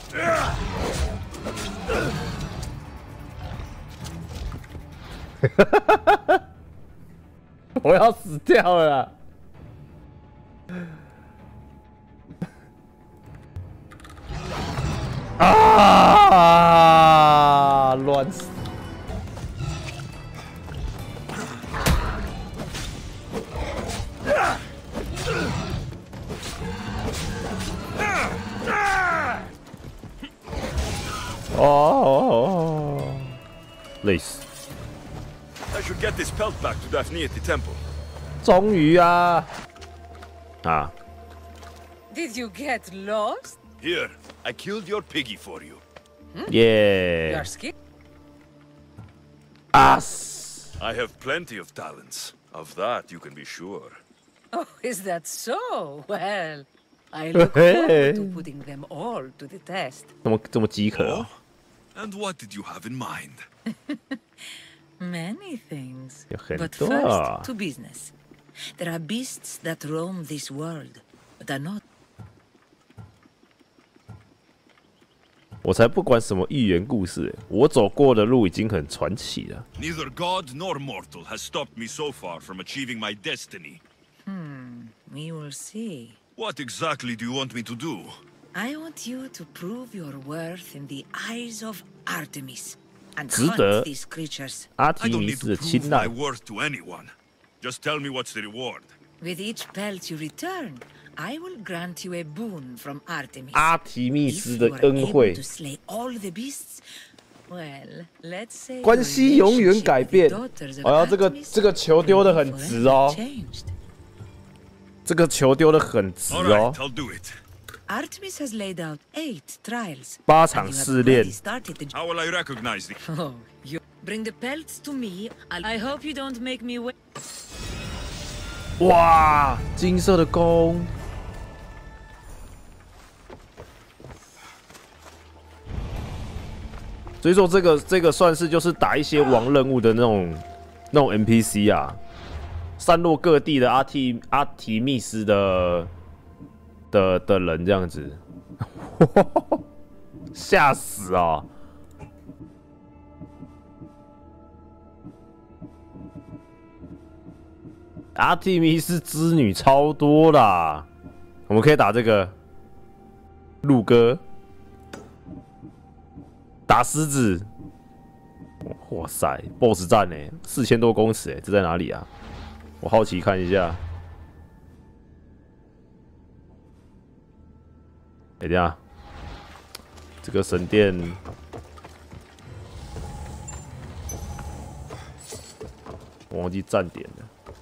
我要死掉了啦！啊！乱死！哦，累死！ I should get this pelt back to Daphne at the temple. 终于啊！啊 Did you get lost? Here, I killed your piggy for you. 耶 You're scared? 啊！ I have plenty of talents. Of that, you can be sure. Oh, is that so? Well, I look forward to putting them all to the test. 怎么这么饥渴、啊 Oh? And what did you have in mind? Many things. 有很 But 多啊 first, to business. There are beasts that roam this world, but are not. 我才不管什么寓言故事，我走过的路已经很传奇了。 Neither god nor mortal has stopped me so far from achieving my destiny. Hmm, we will see. What exactly do you want me to do? I want you to prove your worth in the eyes of Artemis and 值得 hunt these creatures. 阿 I 提 don't 米 need 斯 to 的 prove 青 my 睐。 worth to anyone. Just tell me what's the reward. With each pelt you return, I will grant you a boon from Artemis. 阿提密斯 If 的 you are 恩 able 惠 to slay all the beasts, well, let's say 关 your 系永远 relationship 改 with the 变。 daughters of 哎呀，这个 Artemis 这个球丢的很 will 直 forever 哦， be changed. 这个球丢的很直 All 哦 right,。I'll do it. Artemis has laid out eight trials. 八 and 场 you have 试炼 already started the How will I recognize the... Oh, you bring the pelts to me. I'll... I hope you don't make me wait. 哇，金色的弓，所以说这个这个算是就是打一些王任务的那种那种 N P C 啊，散落各地的阿提阿提密斯的的的人这样子，吓死啊！阿提米斯织女超多啦，我们可以打这个鹿哥，打狮子。哇塞 ，BOSS 战呢，四千多公尺哎，这在哪里啊？我好奇看一下。哎、欸，等一下，这个神殿。我忘记站点了。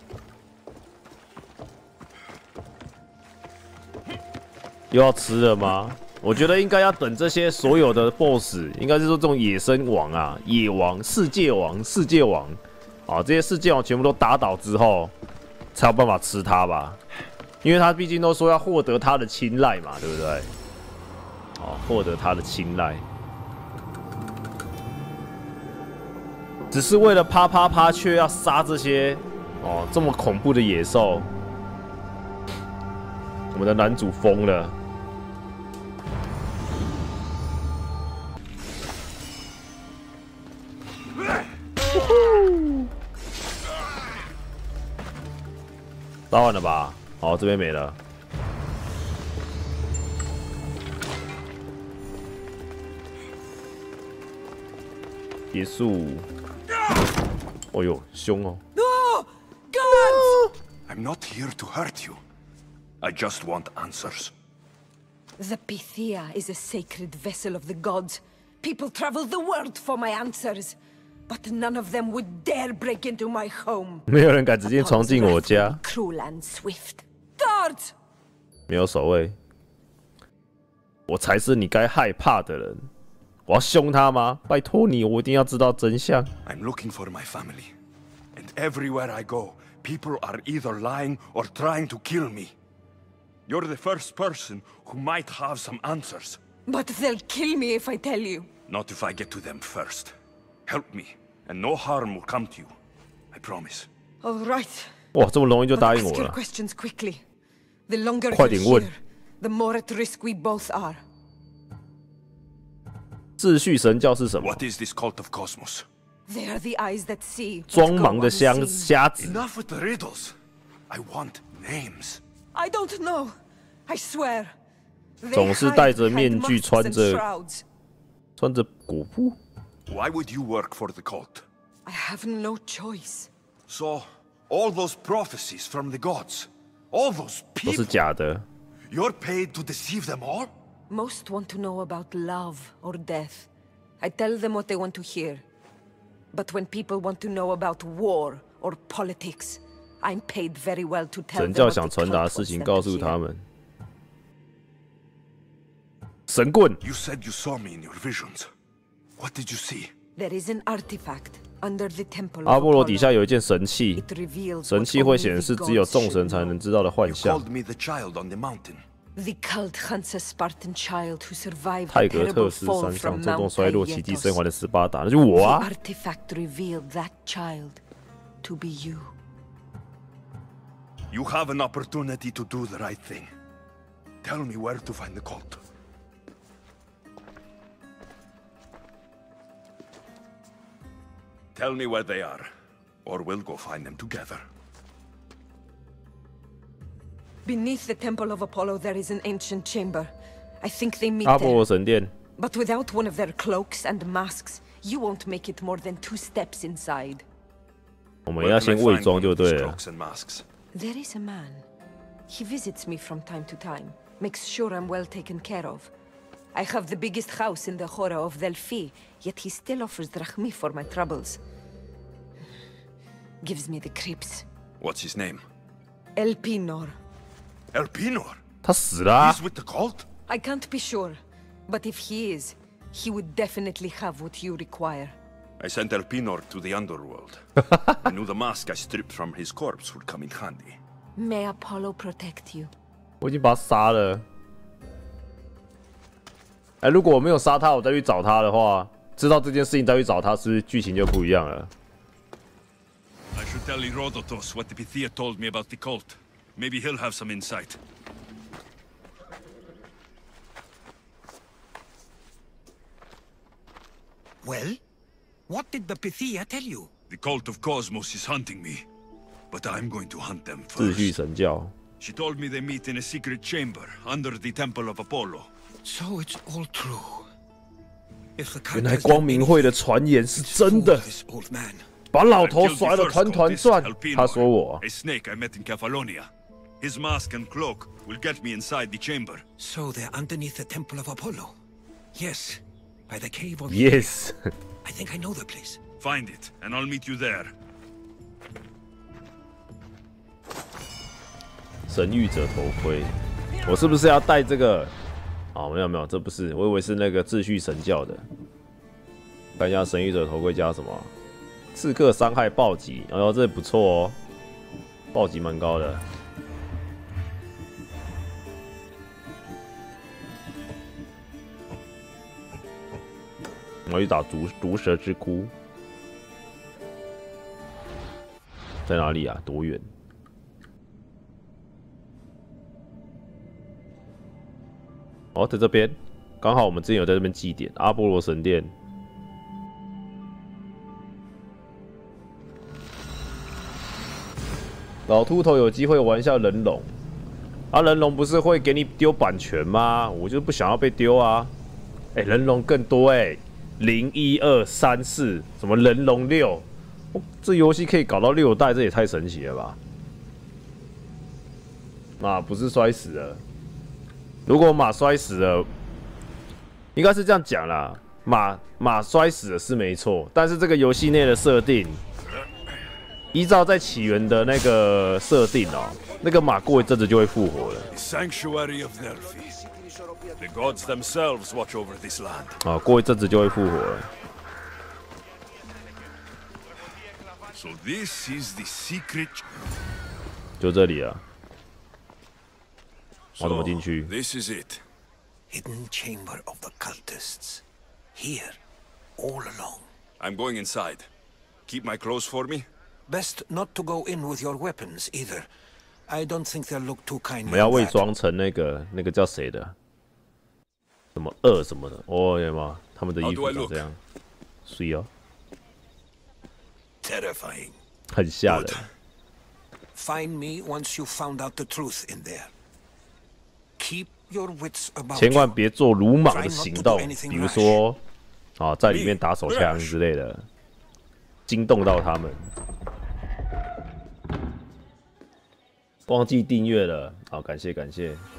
又要吃了吗？我觉得应该要等这些所有的 B O S S， 应该是说这种野生王啊、野王、世界王、世界王啊，这些世界王全部都打倒之后，才有办法吃它吧？因为他毕竟都说要获得他的青睐嘛，对不对？哦，获得他的青睐，只是为了啪啪啪，却要杀这些哦这么恐怖的野兽。我们的男主疯了。 打完了吧？哦，这边没了。结束。哦呦，凶哦！ No! God! I'm not here to hurt you. I just want answers. The Pythia is a sacred vessel of the gods. People travel the world for my answers. But none of them would dare break into my home. 没有人敢直接闯进我家。 Cruel and swift. Guards! 没有守卫，我才是你该害怕的人。我要凶他吗？拜托你，我一定要知道真相。 I'm looking for my family. And everywhere I go, people are either lying or trying to kill me. You're the first person who might have some answers. But they'll kill me if I tell you. Not if I get to them first. Help me, and no harm will come to you. I promise. All right. 哇，这么容易就答应 But 我 ask your 了。 questions quickly. The longer 快 you're 点问。 here, the more at risk we both are. 秩序神教是什么？ What is this cult of Cosmos? They are the eyes that see. 装 but 盲 go 的瞎 unseen. 瞎子。 Enough with the riddles. I want names. I don't know. I swear. They 总是 hide 戴着 behind 面具， masks 穿 and 着 shrouds. 穿着古布。 Why would you work for the cult? I have no choice. So, all those prophecies from the gods, all those 都是 people, 假的。 you're paid to deceive them all? Most want to know about love or death. I tell them what they want to hear. But when people want to know about war or politics, I'm paid very well to tell 神 them 教 what 想 the 传达的 cult 事 wants 情 them 告 to 诉 hear. 他们。神棍， You said you saw me in your visions. What did you see? There is an artifact under the temple of 阿波罗 Apollo. 底下有一件神器， It reveals 神 what 器会 only 显 the 示只有 gods 众 should 神才 know. 能知道的幻 You 象。 called me the child on the mountain. The cult hunts a Spartan child who survived 泰 a 格 terrible 特斯 fall 山 from 上重重 Mount 摔落，奇迹生 Aietos. 还的斯巴达，那就我 The 啊！ artifact revealed that child to be you. You have an opportunity to do the right thing. Tell me where to find the cult. Tell me where they are, or we'll go find them together. Beneath the temple of Apollo there is an ancient chamber. I think they meet 阿波 there. 罗神殿， But without one of their cloaks and masks, you won't make it more than two steps inside. 我们 Where 要 can I 先伪 find 装 one 就 of 对 these 了。 cloaks and masks? There is a man. He visits me from time to time, makes sure I'm well taken care of. I have the biggest house in the Hora of Delphi, yet he still offers drachmi for my troubles. Gives me the creeps. What's his name? Elpinor. Elpinor? 他死了啊 He's with the cult? I can't be sure, but if he is, he would definitely have what you require. I sent Elpinor to the underworld. I knew the mask I stripped from his corpse would come in handy. May Apollo protect you. 我已经把他杀了。哎，如果我没有杀他，我再去找他的话，知道这件事情再去找他，是不是剧情就不一样了？ I should tell Herodotus what the Pythia told me about the cult. Maybe he'll have some insight. Well, what did the Pythia tell you? The cult of Cosmos is hunting me, but I'm going to hunt them 秩序 first. 神教， She told me they meet in a secret chamber under the temple of Apollo. So it's all true. If the 原 cult 来 has 光 done 明 anything, 会的传言是 it's 真 for 的， this old man. 把老 I 头 killed the 甩得 first 团团 cultist, 转。 Elpinor, 他说我 a snake I met in Cephalonia. His mask and cloak will get me inside the chamber. So they're underneath the temple of Apollo. Yes, by the cave of yes， I think I know the place. Find it, and I'll meet you there. 神谕者头盔，我是不是要戴这个？哦，没有没有，这不是，我以为是那个秩序神教的。看一下神谕者头盔加什么？刺客伤害暴击，然后这不错哦，暴击蛮高的。我要去打毒毒蛇之窟，在哪里啊？多远？哦，在这边，刚好我们之前有在这边祭典阿波罗神殿。 老秃头有机会玩一下人龙，啊，人龙不是会给你丢版权吗？我就不想要被丢啊！哎、欸，人龙更多哎、欸，零一二三四，什么人龙六，哦，这游戏可以搞到六代，这也太神奇了吧！马不是摔死了，如果马摔死了，应该是这样讲啦，马马摔死了是没错，但是这个游戏内的设定。 依照在起源的那个设定哦，那个马过一阵子就会复活了。 Sanctuary of Delphi. The gods themselves watch over this land. 啊，过一阵子就会复活了。 So this is the secret. 就这里啊。我怎么进去 ？This is it. Hidden chamber of the cultists. Here, all along. I'm going inside. Keep my clothes for me. Best not to go in with your weapons either. I don't think they'll look too 我 kindly. 们要伪装成那个那个叫谁的？什么二什么的？哦，有吗？他们的衣服长这样，水哦， Terrifying. 很吓人。 Find me once you've found out the truth in there. Keep your wits about 千万 you. 别做鲁莽的行动，比如说啊，在里面打手枪之类的，惊动到他们。 忘记订阅了，好，感谢感谢。